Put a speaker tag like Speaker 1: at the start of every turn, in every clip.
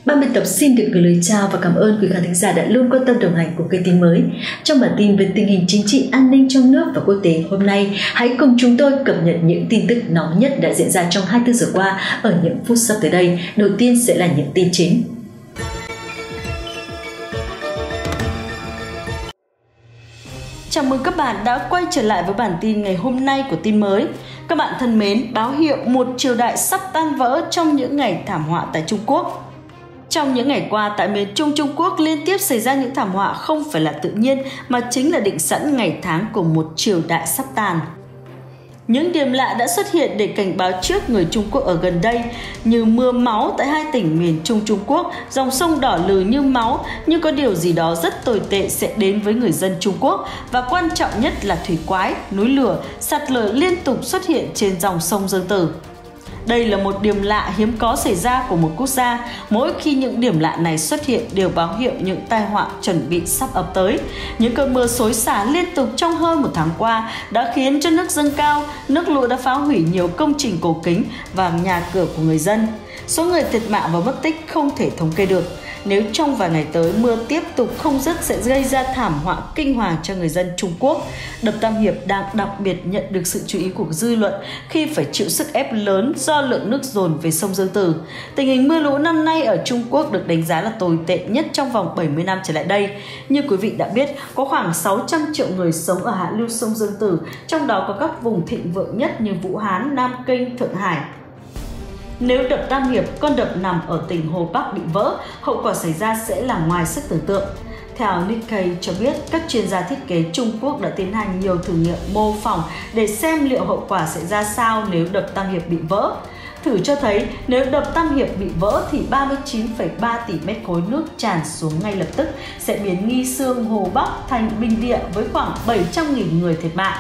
Speaker 1: Ban biên tập xin được gửi lời chào và cảm ơn quý khán thính giả đã luôn quan tâm đồng hành của kênh Tin Mới. Trong bản tin về tình hình chính trị an ninh trong nước và quốc tế hôm nay, hãy cùng chúng tôi cập nhật những tin tức nóng nhất đã diễn ra trong 24 giờ qua ở những phút sắp tới đây. Đầu tiên sẽ là những tin chính. Chào mừng các bạn đã quay trở lại với bản tin ngày hôm nay của Tin Mới. Các bạn thân mến, báo hiệu một triều đại sắp tan vỡ trong những ngày thảm họa tại Trung Quốc. Trong những ngày qua, tại miền Trung Trung Quốc liên tiếp xảy ra những thảm họa không phải là tự nhiên mà chính là định sẵn ngày tháng của một triều đại sắp tàn. Những điểm lạ đã xuất hiện để cảnh báo trước người Trung Quốc ở gần đây, như mưa máu tại hai tỉnh miền Trung Trung Quốc, dòng sông đỏ lừ như máu, nhưng có điều gì đó rất tồi tệ sẽ đến với người dân Trung Quốc, và quan trọng nhất là thủy quái, núi lửa, sạt lở liên tục xuất hiện trên dòng sông Dương Tử. Đây là một điểm lạ hiếm có xảy ra của một quốc gia. Mỗi khi những điểm lạ này xuất hiện đều báo hiệu những tai họa chuẩn bị sắp ập tới. Những cơn mưa xối xả liên tục trong hơn một tháng qua đã khiến cho nước dâng cao, nước lũ đã phá hủy nhiều công trình cổ kính và nhà cửa của người dân. Số người thiệt mạng và mất tích không thể thống kê được. Nếu trong vài ngày tới mưa tiếp tục không dứt sẽ gây ra thảm họa kinh hoàng cho người dân Trung Quốc. Đập Tam Hiệp đang đặc biệt nhận được sự chú ý của dư luận khi phải chịu sức ép lớn do lượng nước dồn về sông Dương Tử. Tình hình mưa lũ năm nay ở Trung Quốc được đánh giá là tồi tệ nhất trong vòng 70 năm trở lại đây. Như quý vị đã biết, có khoảng 600 triệu người sống ở hạ lưu sông Dương Tử, trong đó có các vùng thịnh vượng nhất như Vũ Hán, Nam Kinh, Thượng Hải. Nếu đập Tam Hiệp, con đập nằm ở tỉnh Hồ Bắc bị vỡ, hậu quả xảy ra sẽ là ngoài sức tưởng tượng. Theo Nikkei cho biết, các chuyên gia thiết kế Trung Quốc đã tiến hành nhiều thử nghiệm mô phỏng để xem liệu hậu quả sẽ ra sao nếu đập Tam Hiệp bị vỡ. Thử cho thấy nếu đập Tam Hiệp bị vỡ thì 39,3 tỷ mét khối nước tràn xuống ngay lập tức sẽ biến Nghi Sương, Hồ Bắc thành bình địa với khoảng 700.000 người thiệt mạng.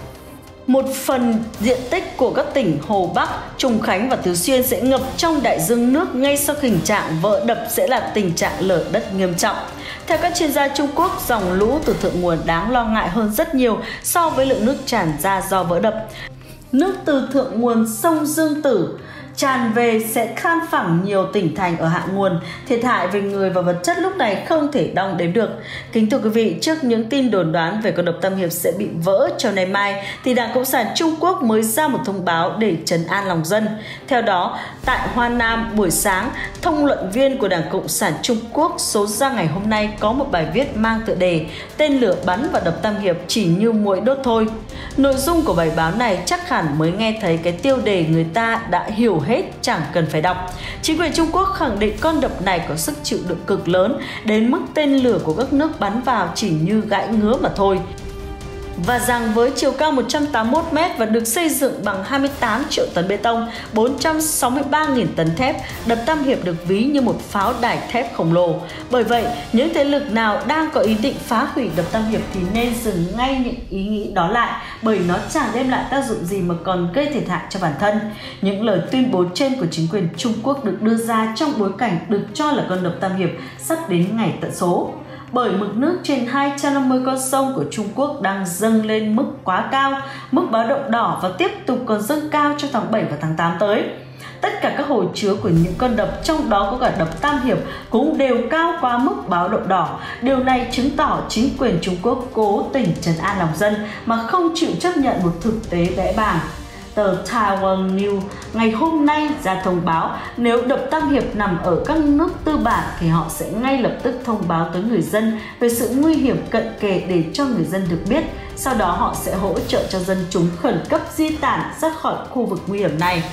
Speaker 1: Một phần diện tích của các tỉnh Hồ Bắc, Trùng Khánh và Tứ Xuyên sẽ ngập trong đại dương nước ngay sau tình trạng vỡ đập sẽ là tình trạng lở đất nghiêm trọng. Theo các chuyên gia Trung Quốc, dòng lũ từ thượng nguồn đáng lo ngại hơn rất nhiều so với lượng nước tràn ra do vỡ đập. Nước từ thượng nguồn sông Dương Tử tràn về sẽ khan phẳng nhiều tỉnh thành ở hạ nguồn, thiệt hại về người và vật chất lúc này không thể đong đếm được. Kính thưa quý vị, trước những tin đồn đoán về con đập Tam Hiệp sẽ bị vỡ trong ngày mai, thì Đảng Cộng sản Trung Quốc mới ra một thông báo để trấn an lòng dân. Theo đó, tại Hoa Nam buổi sáng, thông luận viên của Đảng Cộng sản Trung Quốc số ra ngày hôm nay có một bài viết mang tựa đề "Tên lửa bắn vào đập Tam Hiệp chỉ như muỗi đốt thôi". Nội dung của bài báo này chắc hẳn mới nghe thấy cái tiêu đề người ta đã hiểu hết, chẳng cần phải đọc. Chính quyền Trung Quốc khẳng định con đập này có sức chịu đựng cực lớn, đến mức tên lửa của các nước bắn vào chỉ như gãi ngứa mà thôi. Và rằng với chiều cao 181 m và được xây dựng bằng 28 triệu tấn bê tông, 463.000 tấn thép, đập Tam Hiệp được ví như một pháo đài thép khổng lồ. Bởi vậy, những thế lực nào đang có ý định phá hủy đập Tam Hiệp thì nên dừng ngay những ý nghĩ đó lại, bởi nó chẳng đem lại tác dụng gì mà còn gây thiệt hại cho bản thân. Những lời tuyên bố trên của chính quyền Trung Quốc được đưa ra trong bối cảnh được cho là con đập Tam Hiệp sắp đến ngày tận số. Bởi mực nước trên 250 con sông của Trung Quốc đang dâng lên mức quá cao, mức báo động đỏ và tiếp tục còn dâng cao trong tháng 7 và tháng 8 tới. Tất cả các hồ chứa của những con đập, trong đó có cả đập Tam Hiệp, cũng đều cao quá mức báo động đỏ. Điều này chứng tỏ chính quyền Trung Quốc cố tình trấn an lòng dân mà không chịu chấp nhận một thực tế bẽ bàng. Tờ Taiwan News ngày hôm nay ra thông báo nếu đập Tam Hiệp nằm ở các nước tư bản thì họ sẽ ngay lập tức thông báo tới người dân về sự nguy hiểm cận kề để cho người dân được biết. Sau đó họ sẽ hỗ trợ cho dân chúng khẩn cấp di tản ra khỏi khu vực nguy hiểm này.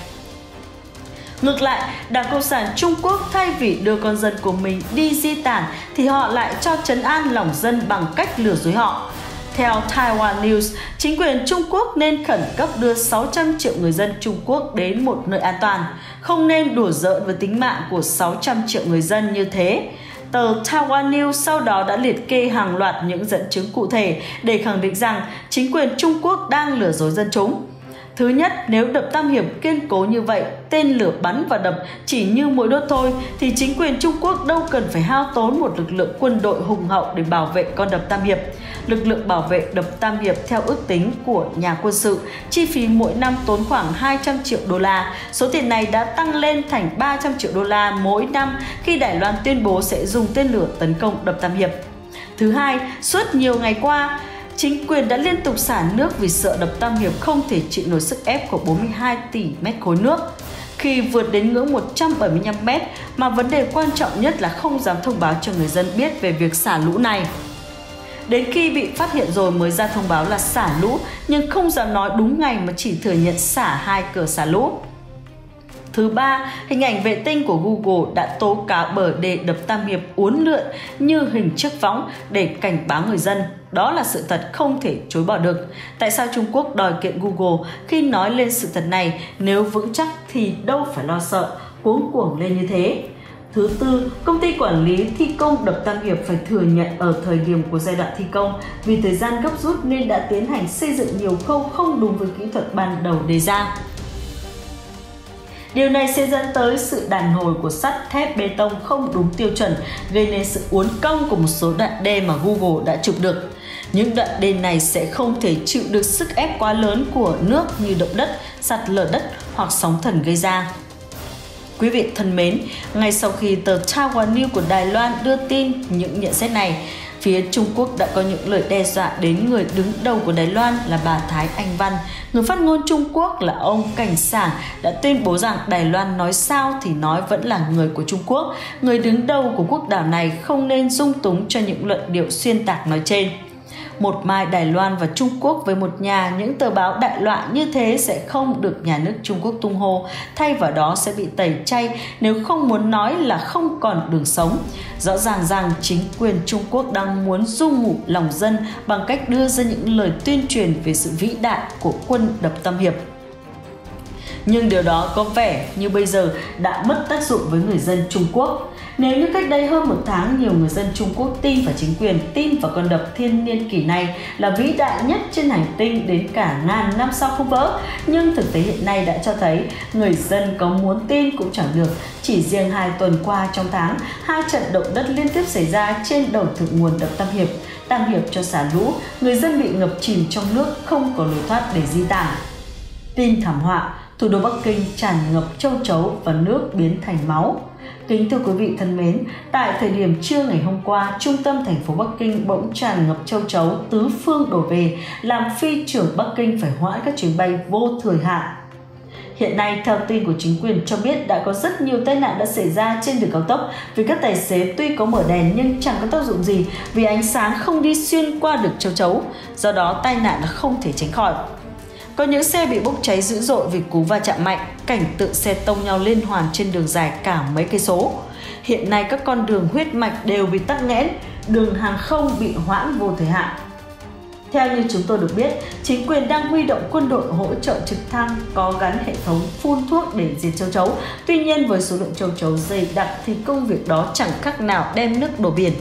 Speaker 1: Ngược lại, Đảng Cộng sản Trung Quốc thay vì đưa con dân của mình đi di tản thì họ lại cho trấn an lòng dân bằng cách lừa dối họ. Theo Taiwan News, chính quyền Trung Quốc nên khẩn cấp đưa 600 triệu người dân Trung Quốc đến một nơi an toàn, không nên đùa giỡn với tính mạng của 600 triệu người dân như thế. Tờ Taiwan News sau đó đã liệt kê hàng loạt những dẫn chứng cụ thể để khẳng định rằng chính quyền Trung Quốc đang lừa dối dân chúng. Thứ nhất, nếu đập Tam Hiệp kiên cố như vậy, tên lửa bắn vào đập chỉ như mũi đốt thôi, thì chính quyền Trung Quốc đâu cần phải hao tốn một lực lượng quân đội hùng hậu để bảo vệ con đập Tam Hiệp. Lực lượng bảo vệ đập Tam Hiệp theo ước tính của nhà quân sự, chi phí mỗi năm tốn khoảng 200 triệu đô la. Số tiền này đã tăng lên thành 300 triệu đô la mỗi năm khi Đài Loan tuyên bố sẽ dùng tên lửa tấn công đập Tam Hiệp. Thứ hai, suốt nhiều ngày qua, chính quyền đã liên tục xả nước vì sợ đập Tam Hiệp không thể chịu nổi sức ép của 42 tỷ mét khối nước. Khi vượt đến ngưỡng 175 mét, mà vấn đề quan trọng nhất là không dám thông báo cho người dân biết về việc xả lũ này. Đến khi bị phát hiện rồi mới ra thông báo là xả lũ, nhưng không dám nói đúng ngày mà chỉ thừa nhận xả 2 cửa xả lũ. Thứ ba, hình ảnh vệ tinh của Google đã tố cáo bờ đê đập Tam Hiệp uốn lượn như hình chiếc võng để cảnh báo người dân. Đó là sự thật không thể chối bỏ được. Tại sao Trung Quốc đòi kiện Google khi nói lên sự thật này? Nếu vững chắc thì đâu phải lo sợ, cuống cuồng lên như thế. Thứ tư, công ty quản lý thi công đập Tam Hiệp phải thừa nhận ở thời điểm của giai đoạn thi công, vì thời gian gấp rút nên đã tiến hành xây dựng nhiều khâu không đúng với kỹ thuật ban đầu đề ra. Điều này sẽ dẫn tới sự đàn hồi của sắt thép bê tông không đúng tiêu chuẩn, gây nên sự uốn cong của một số đoạn đê mà Google đã chụp được. Những đoạn đê này sẽ không thể chịu được sức ép quá lớn của nước như động đất, sạt lở đất hoặc sóng thần gây ra. Quý vị thân mến, ngay sau khi tờ Taiwan News của Đài Loan đưa tin những nhận xét này, phía Trung Quốc đã có những lời đe dọa đến người đứng đầu của Đài Loan là bà Thái Anh Văn. Người phát ngôn Trung Quốc là ông Cảnh Sảng đã tuyên bố rằng Đài Loan nói sao thì nói vẫn là người của Trung Quốc. Người đứng đầu của quốc đảo này không nên dung túng cho những luận điệu xuyên tạc nói trên. Một mai Đài Loan và Trung Quốc với một nhà những tờ báo đại loạn như thế sẽ không được nhà nước Trung Quốc tung hô, thay vào đó sẽ bị tẩy chay, nếu không muốn nói là không còn đường sống. Rõ ràng rằng chính quyền Trung Quốc đang muốn du ngủ lòng dân bằng cách đưa ra những lời tuyên truyền về sự vĩ đại của quân đập Tam Hiệp. Nhưng điều đó có vẻ như bây giờ đã mất tác dụng với người dân Trung Quốc. Nếu như cách đây hơn 1 tháng, nhiều người dân Trung Quốc tin vào chính quyền, tin vào con đập thiên niên kỷ này là vĩ đại nhất trên hành tinh đến cả ngàn năm sau không vỡ. Nhưng thực tế hiện nay đã cho thấy người dân có muốn tin cũng chẳng được. Chỉ riêng 2 tuần qua trong tháng, 2 trận động đất liên tiếp xảy ra trên đầu thượng nguồn đập Tam Hiệp. Tam Hiệp cho xả lũ, người dân bị ngập chìm trong nước, không có lối thoát để di tản. Tin thảm họa, thủ đô Bắc Kinh tràn ngập châu chấu và nước biến thành máu. Kính thưa quý vị thân mến, tại thời điểm trưa ngày hôm qua, trung tâm thành phố Bắc Kinh bỗng tràn ngập châu chấu tứ phương đổ về, làm phi trưởng Bắc Kinh phải hoãn các chuyến bay vô thời hạn. Hiện nay, theo tin của chính quyền cho biết đã có rất nhiều tai nạn đã xảy ra trên đường cao tốc vì các tài xế tuy có mở đèn nhưng chẳng có tác dụng gì vì ánh sáng không đi xuyên qua được châu chấu, do đó tai nạn là không thể tránh khỏi. Có những xe bị bốc cháy dữ dội vì cú va chạm mạnh, cảnh tượng xe tông nhau liên hoàn trên đường dài cả mấy cây số. Hiện nay các con đường huyết mạch đều bị tắc nghẽn, đường hàng không bị hoãn vô thời hạn. Theo như chúng tôi được biết, chính quyền đang huy động quân đội hỗ trợ trực thăng có gắn hệ thống phun thuốc để diệt châu chấu. Tuy nhiên với số lượng châu chấu dày đặc thì công việc đó chẳng khác nào đem nước đổ biển.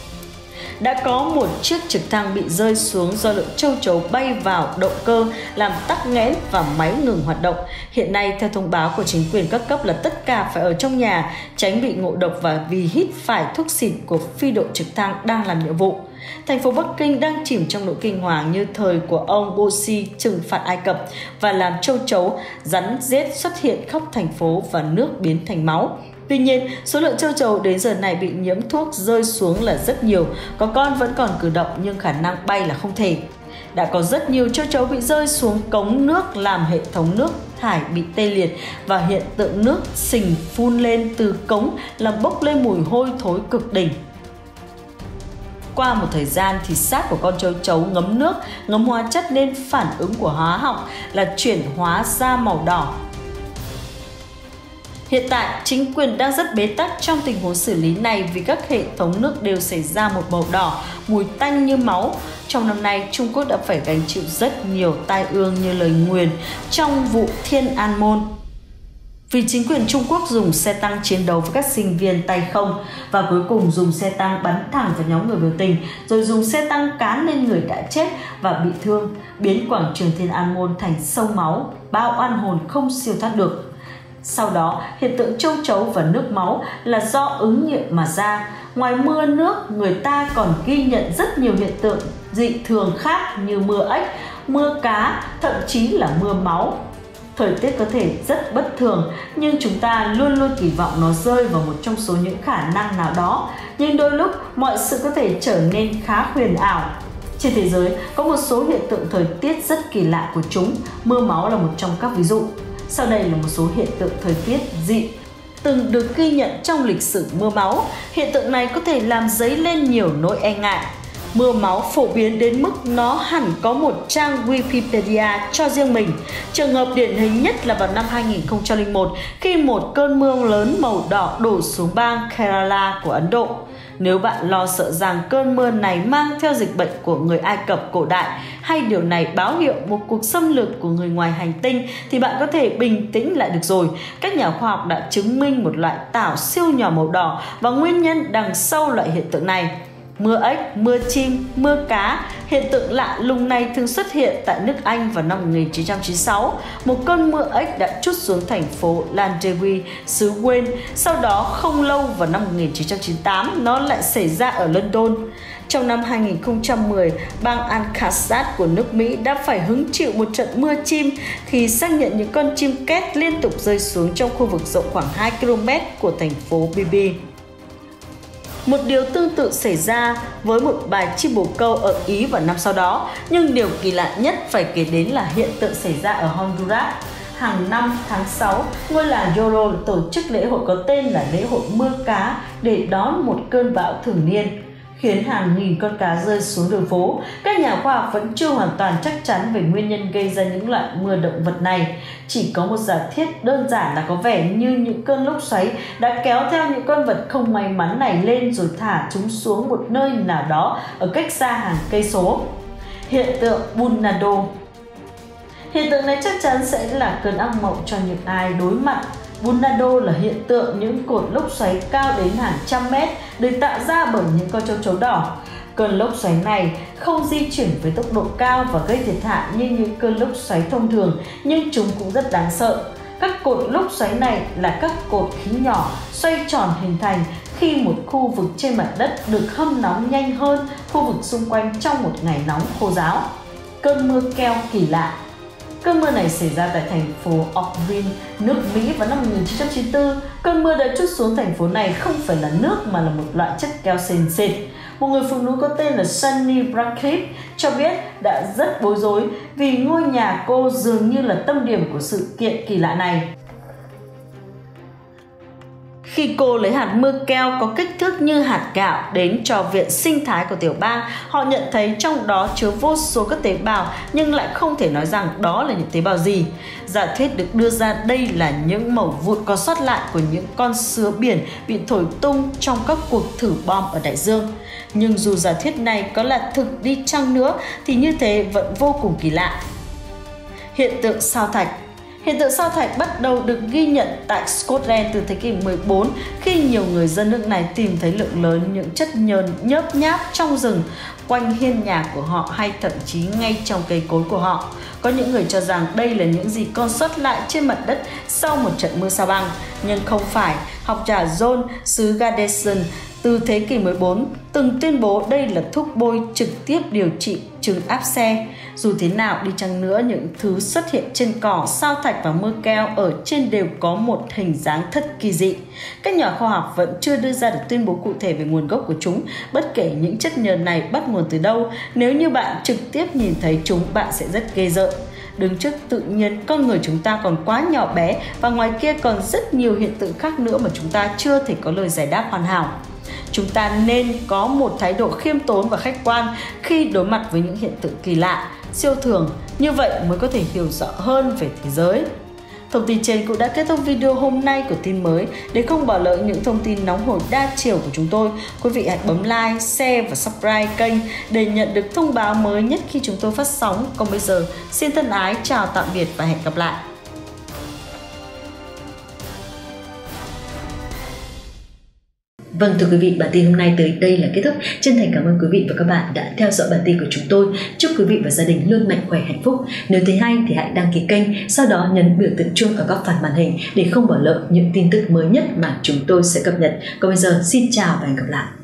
Speaker 1: Đã có một chiếc trực thăng bị rơi xuống do lượng châu chấu bay vào động cơ làm tắc nghẽn và máy ngừng hoạt động. Hiện nay, theo thông báo của chính quyền các cấp là tất cả phải ở trong nhà, tránh bị ngộ độc và vì hít phải thuốc xịt của phi đội trực thăng đang làm nhiệm vụ. Thành phố Bắc Kinh đang chìm trong nỗi kinh hoàng như thời của ông Bosi trừng phạt Ai Cập và làm châu chấu, rắn rết xuất hiện khắp thành phố và nước biến thành máu. Tuy nhiên, số lượng châu chấu đến giờ này bị nhiễm thuốc rơi xuống là rất nhiều, có con vẫn còn cử động nhưng khả năng bay là không thể. Đã có rất nhiều châu chấu bị rơi xuống cống nước làm hệ thống nước thải bị tê liệt và hiện tượng nước sình phun lên từ cống làm bốc lên mùi hôi thối cực đỉnh. Qua một thời gian thì xác của con châu chấu ngấm nước, ngấm hóa chất nên phản ứng của hóa học là chuyển hóa ra màu đỏ. Hiện tại, chính quyền đang rất bế tắc trong tình huống xử lý này vì các hệ thống nước đều xảy ra một màu đỏ, mùi tanh như máu. Trong năm nay, Trung Quốc đã phải gánh chịu rất nhiều tai ương như lời nguyền trong vụ Thiên An Môn. Vì chính quyền Trung Quốc dùng xe tăng chiến đấu với các sinh viên tay không và cuối cùng dùng xe tăng bắn thẳng vào nhóm người biểu tình, rồi dùng xe tăng cán lên người đã chết và bị thương, biến quảng trường Thiên An Môn thành sông máu, bao oan hồn không siêu thoát được. Sau đó, hiện tượng châu chấu và nước máu là do ứng nghiệm mà ra. Ngoài mưa nước, người ta còn ghi nhận rất nhiều hiện tượng dị thường khác như mưa ếch, mưa cá, thậm chí là mưa máu. Thời tiết có thể rất bất thường, nhưng chúng ta luôn luôn kỳ vọng nó rơi vào một trong số những khả năng nào đó. Nhưng đôi lúc, mọi sự có thể trở nên khá huyền ảo. Trên thế giới, có một số hiện tượng thời tiết rất kỳ lạ của chúng, mưa máu là một trong các ví dụ. Sau đây là một số hiện tượng thời tiết dị từng được ghi nhận trong lịch sử mưa máu. Hiện tượng này có thể làm dấy lên nhiều nỗi e ngại. Mưa máu phổ biến đến mức nó hẳn có một trang Wikipedia cho riêng mình. Trường hợp điển hình nhất là vào năm 2001 khi một cơn mưa lớn màu đỏ đổ xuống bang Kerala của Ấn Độ. Nếu bạn lo sợ rằng cơn mưa này mang theo dịch bệnh của người Ai Cập cổ đại hay điều này báo hiệu một cuộc xâm lược của người ngoài hành tinh thì bạn có thể bình tĩnh lại được rồi. Các nhà khoa học đã chứng minh một loại tảo siêu nhỏ màu đỏ và nguyên nhân đằng sau loại hiện tượng này. Mưa ếch, mưa chim, mưa cá. Hiện tượng lạ lùng này thường xuất hiện tại nước Anh vào năm 1996. Một cơn mưa ếch đã trút xuống thành phố Llandudno, xứ Wales. Sau đó không lâu vào năm 1998, nó lại xảy ra ở London. Trong năm 2010, bang Arkansas của nước Mỹ đã phải hứng chịu một trận mưa chim khi xác nhận những con chim két liên tục rơi xuống trong khu vực rộng khoảng 2 km của thành phố Bibi. Một điều tương tự xảy ra với một bài chim bồ câu ở Ý vào năm sau đó, nhưng điều kỳ lạ nhất phải kể đến là hiện tượng xảy ra ở Honduras. Hàng năm tháng 6, ngôi làng Yolo tổ chức lễ hội có tên là lễ hội mưa cá để đón một cơn bão thường niên, khiến hàng nghìn con cá rơi xuống đường phố. Các nhà khoa học vẫn chưa hoàn toàn chắc chắn về nguyên nhân gây ra những loại mưa động vật này. Chỉ có một giả thiết đơn giản là có vẻ như những cơn lốc xoáy đã kéo theo những con vật không may mắn này lên rồi thả chúng xuống một nơi nào đó ở cách xa hàng cây số. Hiện tượng Bunado. Hiện tượng này chắc chắn sẽ là cơn ác mộng cho những ai đối mặt. Bunado là hiện tượng những cột lốc xoáy cao đến hàng trăm mét được tạo ra bởi những con châu chấu đỏ. Cơn lốc xoáy này không di chuyển với tốc độ cao và gây thiệt hại như những cơn lốc xoáy thông thường, nhưng chúng cũng rất đáng sợ. Các cột lốc xoáy này là các cột khí nhỏ xoay tròn hình thành khi một khu vực trên mặt đất được hâm nóng nhanh hơn khu vực xung quanh trong một ngày nóng khô ráo. Cơn mưa keo kỳ lạ. Cơn mưa này xảy ra tại thành phố Oakville, nước Mỹ vào năm 1994. Cơn mưa đã trút xuống thành phố này không phải là nước mà là một loại chất keo sền sệt. Một người phụ nữ có tên là Sunny Brackett cho biết đã rất bối rối vì ngôi nhà cô dường như là tâm điểm của sự kiện kỳ lạ này. Khi cô lấy hạt mưa keo có kích thước như hạt gạo đến cho viện sinh thái của tiểu bang, họ nhận thấy trong đó chứa vô số các tế bào nhưng lại không thể nói rằng đó là những tế bào gì. Giả thuyết được đưa ra đây là những mẩu vụn còn sót lại của những con sứa biển bị thổi tung trong các cuộc thử bom ở đại dương. Nhưng dù giả thuyết này có là thực đi chăng nữa thì như thế vẫn vô cùng kỳ lạ. Hiện tượng sao thạch. Hiện tượng sao thạch bắt đầu được ghi nhận tại Scotland từ thế kỷ 14 khi nhiều người dân nước này tìm thấy lượng lớn những chất nhờn nhớp nháp trong rừng quanh hiên nhà của họ hay thậm chí ngay trong cây cối của họ. Có những người cho rằng đây là những gì còn sót lại trên mặt đất sau một trận mưa sa băng, nhưng không phải. Học giả John xứ Gaddesden từ thế kỷ 14 từng tuyên bố đây là thuốc bôi trực tiếp điều trị chứng áp xe. Dù thế nào đi chăng nữa, những thứ xuất hiện trên cỏ, sao thạch và mưa keo ở trên đều có một hình dáng thất kỳ dị. Các nhà khoa học vẫn chưa đưa ra được tuyên bố cụ thể về nguồn gốc của chúng, bất kể những chất nhờn này bắt nguồn từ đâu. Nếu như bạn trực tiếp nhìn thấy chúng, bạn sẽ rất ghê rợn. Đứng trước tự nhiên, con người chúng ta còn quá nhỏ bé và ngoài kia còn rất nhiều hiện tượng khác nữa mà chúng ta chưa thể có lời giải đáp hoàn hảo. Chúng ta nên có một thái độ khiêm tốn và khách quan khi đối mặt với những hiện tượng kỳ lạ, siêu thường, như vậy mới có thể hiểu rõ hơn về thế giới. Thông tin trên cũng đã kết thúc video hôm nay của tin mới. Để không bỏ lỡ những thông tin nóng hổi đa chiều của chúng tôi, quý vị hãy bấm like, share và subscribe kênh để nhận được thông báo mới nhất khi chúng tôi phát sóng. Còn bây giờ, xin thân ái chào tạm biệt và hẹn gặp lại! Vâng, thưa quý vị, bản tin hôm nay tới đây là kết thúc. Chân thành cảm ơn quý vị và các bạn đã theo dõi bản tin của chúng tôi. Chúc quý vị và gia đình luôn mạnh khỏe, hạnh phúc. Nếu thấy hay thì hãy đăng ký kênh, sau đó nhấn biểu tượng chuông ở góc phần màn hình để không bỏ lỡ những tin tức mới nhất mà chúng tôi sẽ cập nhật. Còn bây giờ, xin chào và hẹn gặp lại.